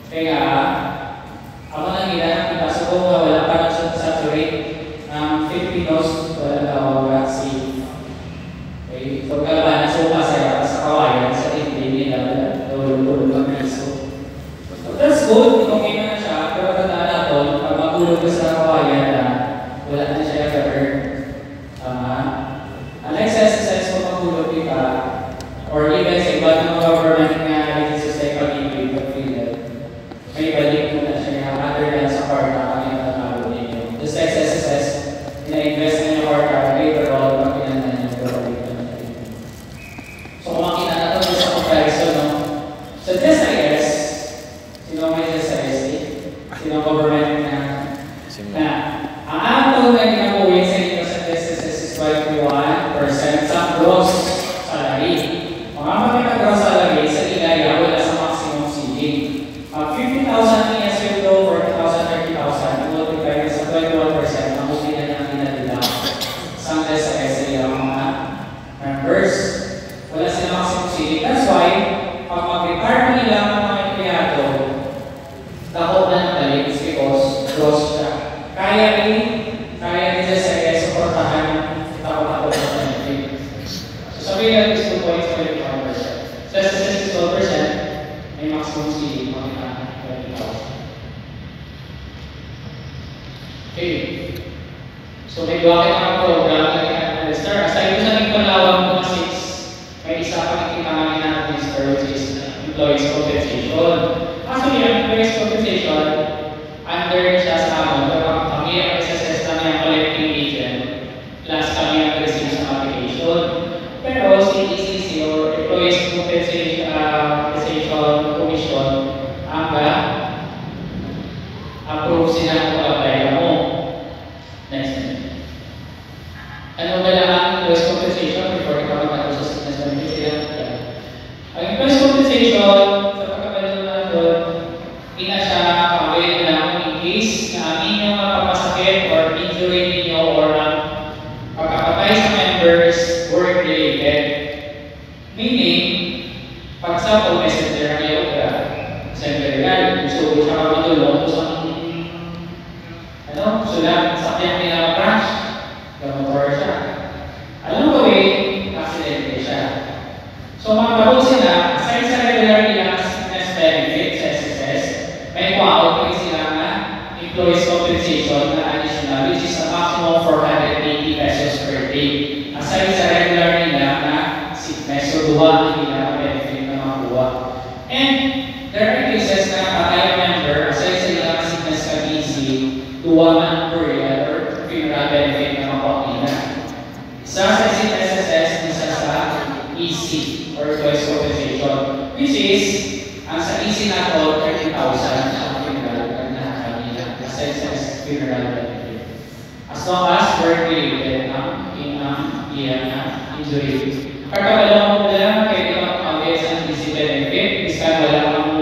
Kaya, ako nang ilan, ipasok ko wala pa lang sa saturate ng Filipinos, wala daw vaccine. Okay, pag kalaban na so masaya sa kawayan, sa hindi nila, tulog ang piso. That's good, okay na siya, pero tandaan natin, pag magulog ka sa kawayan na, wala na siya cover. Tama? Unlike sa exercise kung magulog ka, or even sa iba ng government nga agencies like pag-ibig, pag-freedom, may balik mo na siya other than sa kwarta kami na natalo ninyo. Just like sa SSS, ina-invest na yung kwarta, later on, pag pinanan yung government na natin. So kung makita na ito sa comparison, no? So this, I guess, sino may SSS? Sino government na ang atong na ginabuhin sa inyo sa SSS is 21% sa gross salary. Mga mga gross salary sa ilaya wala sa maximum ceiling. 50,000 niya sweldo, 40,000, 30,000, multiply sa 21%, ang muli na natin na nila. Sangka sa SA ang mga members. Wala sila maximum ceiling. That's why, pag mag-retire nila ang mga empleyado, takot na ng balik is because gross siya. Kaya rin sa SA supportahan takot-takot sa benefit. So sabihin natin 2.75%. So sa 12%, may maximum ceiling mga 20,000. Okay. So may bakit ang program na i-administer. Aside mo sa nagpanawag mga 6, may isa pa nakita namin na administer which is employees compensation. Actually, ang employees compensation, under siya sa amin, pero kami ang SSS namin ang collecting agent, plus kami ang receive sa application. Pero si ECC or Employees Compensation Commission, ang approve sila kung apply mo. Next minute. Ano ba lang ang employees compensation before ikaw magkakaroon sa sickness benefits sila? Ang employees compensation, sa pagkakaroon natin, ina siya kawin lang in case na amin yung mapapasakit or injury ninyo or ang pagkakatay sa members work-related. Meaning, pag example, messenger kayo ka, secretary, gusto ko siya matulong sa sulat, sakyan nila crash, gamotor siya. Alam mo gawin, accident siya. So, magkabot sila, aside sa regular nilang sickness benefit sa SSS, may qua-out rin sila na employees compensation na additional, which is a maximum 480 pesos per day. Aside sa regular nila na sickness, so duwa nila ang benefit na makuha. And there are cases na patay ang member, aside sa ilang sickness ka easy, duwa man per year or funeral benefit na makuha nila. Isa sa SSS, isa sa EC or employees compensation, which is ang sa EC na to, 30,000 sa funeral na nila, aside sa funeral benefit. As long as work-related ang injury. Pagkakalaman mo lang, pwede ka makakawin sa EC benefit, iskan wala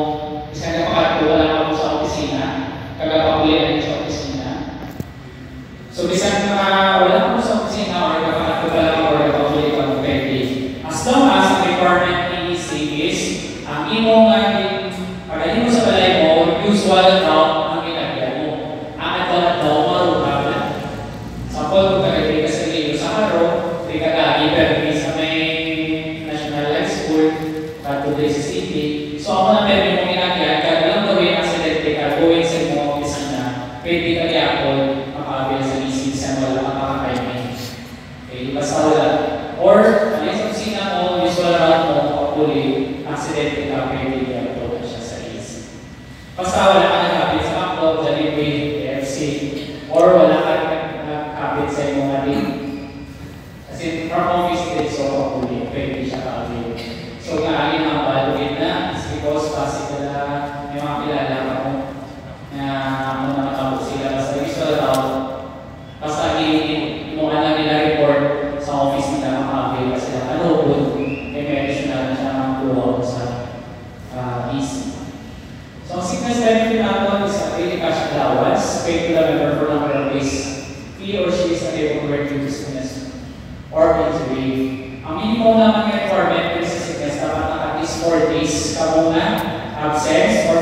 mo sa opisina, kagapakulian sa opisina. So, bisan wala mo sa opisina or kapakatubalang or kapakuli ka mo pwede. As long as the requirement ni EC is, ang imong pagdating mo sa balay mo, usual route ang ginagyan mo. Ang ito marunong na. Sample, kung kagagay ka sa liyo sa karo, di ka kagagay sa may National High School, today sa city. So, ako na pwede mong ginagyan, kaya lang gawin ang sedente ka, gawin sa mga opisina na, pwede ka gyapon makabil sa EC sa wala makakakainin. Okay, basta wala. Or, alin sa opisina mo, usual route mo, kapuli, accident ka, pwede gyapon na siya sa EC. Basta wala ka nagkapit sa Macdo, Jollibee, KFC, or wala ka nagkapit sa iyong mga din. Kasi from office din, so kapuli, pwede siya kapit. So, alin ang baluin na, is because possible na may mga kilala ka mo na muna nakabot sila sa usual route. Basta imuha lang nila report sa office nila makakabit sila. Ano po, may additional na siya makuha sa EC. So, ang sickness benefit natin is a daily cash allowance paid to the member for number of days he or she is unable to work due to sickness or injury. Ang minimum naman yung requirement sa sickness dapat na at least 4 days ka muna absence or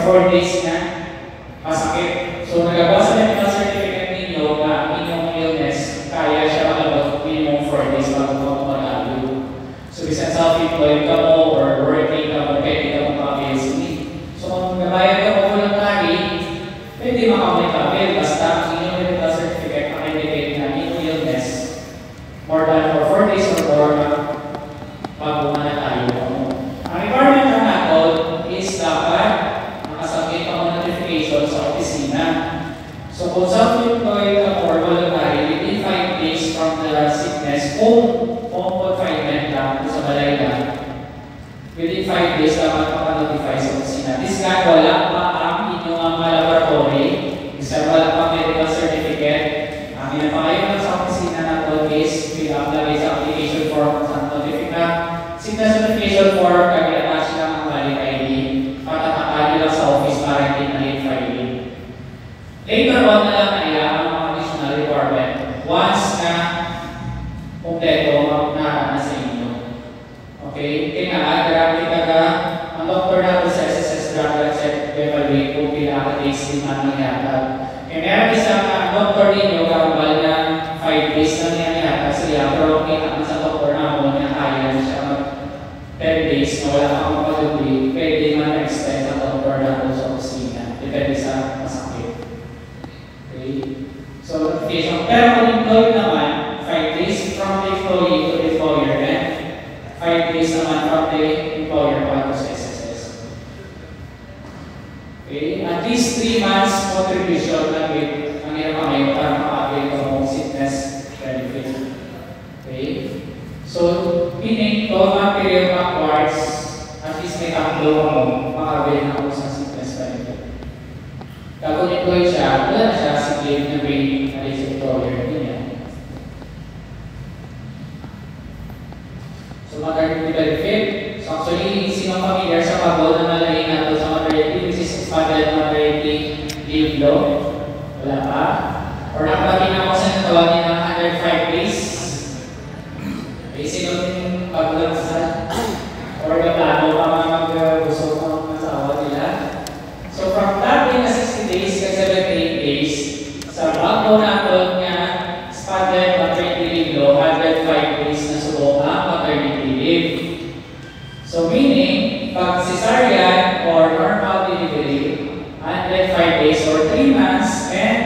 4 days na masakit. So, nagagawa sa medical certificate ninyo na inyong illness, kaya siya malabot minimum 4 days bago mo mag-alio. So, bisan self-employed ka mo or working ka mo, pwede ka mo maka-avail. So, kung nabayad ka mo voluntary, pwede maka-avail basta ang inyong medical certificate maka-indicate na inyong illness more than for 4 days or more bago na tayo. Ang requirement na natin is dapat nakasabit ang notification sa opisina. So kung self-employed ka or voluntary, within 5 days from the sickness, home confinement lang sa balay lang, within 5 days dapat maka-notify sa opisina. This guy, wala pa ang inyong laboratory, isa wala pa medical certificate, ang inapakayo lang sa opisina ng 12 days, fill up lagay sa application form sa sickness notification form, kag-attach lang ang valid ID, patatakanin lang sa office para hindi na late filing. Later on na lang kaya ang mga additional requirement once na kompleto na sa inyo. Okay? Kaya nga, grabe ka ang doktor na sa SSS drug check evaluate kung pila days din ang nangyatag. Kaya meron isang doktor ninyo karambal na 5 days na nangyatag sa iya, pero kita sa doktor na ako na kaya siya 10 days na wala akong makalubi, pwede ma-extend ang doktor natin sa opisina. Depende sa masakit. Okay? So, notification. Pero kung employee naman, 5 days from the employee to the employer, and 5 days naman from the employer para sa SSS. Okay? At least 3 months contribution na with ang ginagawa ngayon para maka-avail ng sickness benefit. Okay? So, meaning 12-month period backwards, at least may tatlo mo, makabili na ako sa sickness benefit. Kapag employee siya, wala na siya si claim na may alleged employer. Ganyan. So, maternity benefit. So, actually, sino familiar sa pagod na nalayin nato sa maternity, which is expanded maternity leave law? Wala pa? Or nakapagin ako sa natawagin ng 105 days? Sino yung paglang sa or plano pa mag-gusto ng asawa nila. So from that day na 60 days ka 78 days, sa bago natin nga expanded maternity leave law, 105 days na subo ang maternity leave. So meaning, pag cesarean or normal delivery, 105 days or 3 months and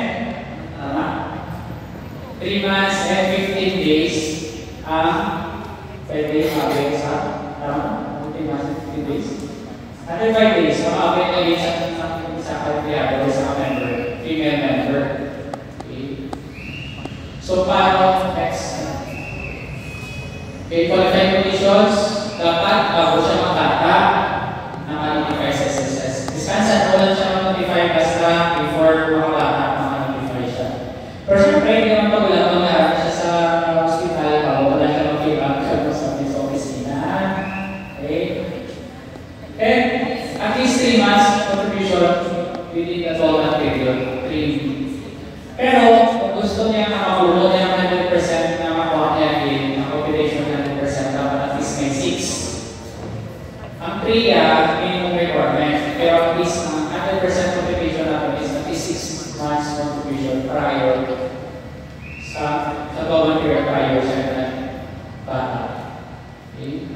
3 months and 15 days ang pwede mabay sa ultimate mas 15 days. 105 days, mabay lagi sa kalpiyado sa member, female member. Okay. So, paano next? Okay, qualifying conditions, dapat bago siya makata na ma-notify sa SSS. Diskansan mo lang siya ma-notify basta before makabata ma-notify siya. Pero siyempre, hindi naman pagulang mangyari siya sa hospital bago wala siya mag-feedback sa opisina. Okay? And at least 3 months contribution within the 12-month period. 3. Pero kung gusto niya makakulo niya 100% na makuha niya ang population 100%, dapat at least may 6. Ang 3 minimum requirement, pero at least ang 100% contribution natin is at least 6 months contribution prior sa 12-month period prior sa bata. Okay?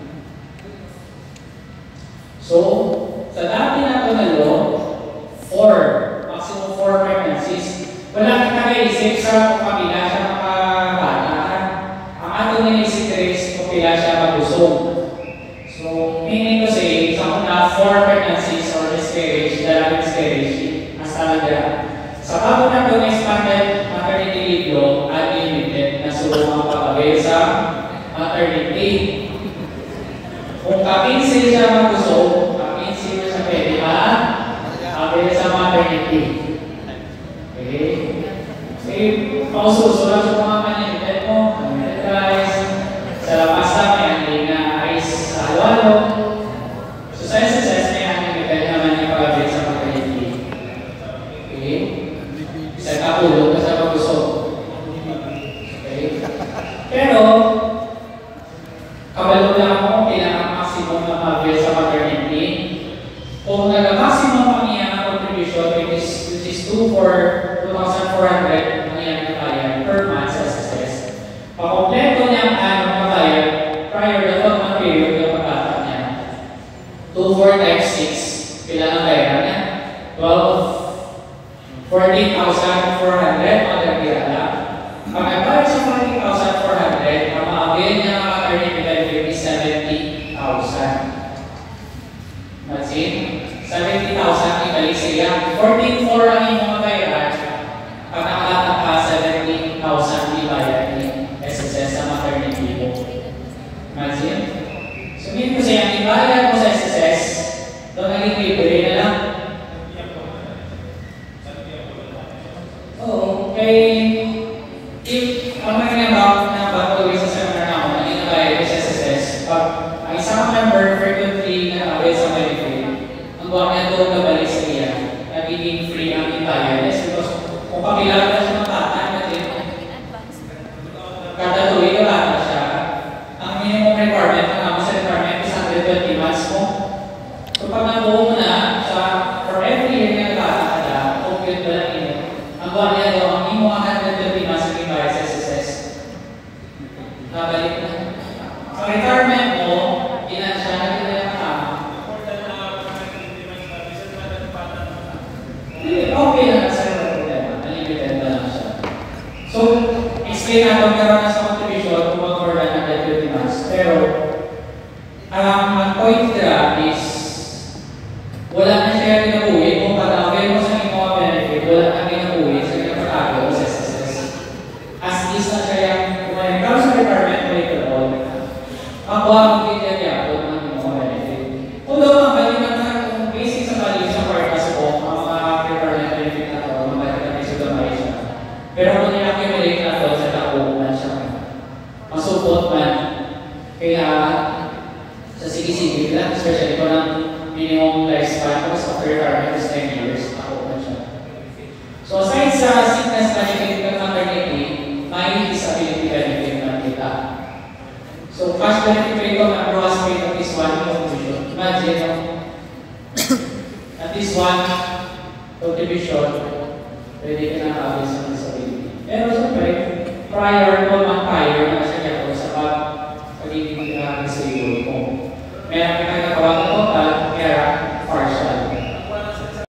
So, sa dati na ito na law, 4, maximum 4 pregnancies, wala kita naisip sa kung kapila siya makabata. Ang ato naisip is kung kapila siya magusog. So, meaning to say, sa una 4 pregnancies or miscarriage, dalawang miscarriage, as talaga. Sa bago na ito na expanded maternity leave law, unlimited na sulong ang pag-avail sa maternity. Kung kapinsil siya magusog, kapinsil siya pwede avail sa maternity. Okay? Kasi, paususulat sa mga manilitin mo, guys, sa labas na may handling na ice sa halo-halo. So, sa SSS, may handling naman yung pag-avail sa maternity. Okay? Isa kapulog ka sa magusog. Okay? Pero, kabalo lang ako, kailangan maximum na mag-avail sa maternity. 2,400 ang iyong nabayad per month sa SSS. Pakompleto niya ang anong mabayad prior to 12-month period yung pagkata niya. 2,4 times 6, pila ang bayaran niya? 14,400 magkakira lang. Pag nagbayad sa 14,400, ang maabili niya ang maternity benefit is 70,000. That's it. 70,000 ibalik siya. 14,400 ang inyong mabayaran. Pag nakalatak ka, 70,000 ibayad ni SSS sa maternity mo. That's it. Sabihin ko siya, ibayad mo sa SSS, doon naging libre na lang. Oo. Kay, if, ang mga na bago sa seminar na ako, naging nabayad sa SSS, pag ang isang member frequently na away sa benefit, ang buwan niya doon nabalik sa iya, nagiging free ang ibayad. Yes, because kung pakilaran na siya ng bata, kada tuwi ka bata siya, ang minimum requirement ng sa requirement is 120 months mo. So pag nabuo mo na sa for every year na bata ka na, compute ba lang ino, ang buwan niya doon, ang minimum 120 months ang ibayad sa SSS. Nabalik na. Ang requirement mo, inansya na kita yung tama. Okay lang sa problema. Unlimited na lang siya. So, explain natin karoon na sa contribution kung more than 120 months. Pero, ang point nila is wala na siya ginabuhi kung pag-avail mo sa mga benefit, wala na ginabuhi sa pinapatago sa SSS. As is na siya yung kung karoon sa requirement mo later on, makuha mo kinagaya po ng mga benefit. Although, ang balikan na kung basic sa value sa forecast ko, ang mga requirement benefit na ito, ang balikan na isugamay siya. Pero kung i-accumulate na ito sa takunan siya, masupot man. Kaya, sa sige-sige lang, especially kung ang minimum lifespan ko sa requirement is 10 years, takunan siya. So, aside sa sickness benefit ng maternity, may disability benefit na kita. So, cash benefit rate of ang gross rate of this one contribution. Imagine, at this one contribution, pwede ka na nakabis sa disability. Pero siyempre, prior to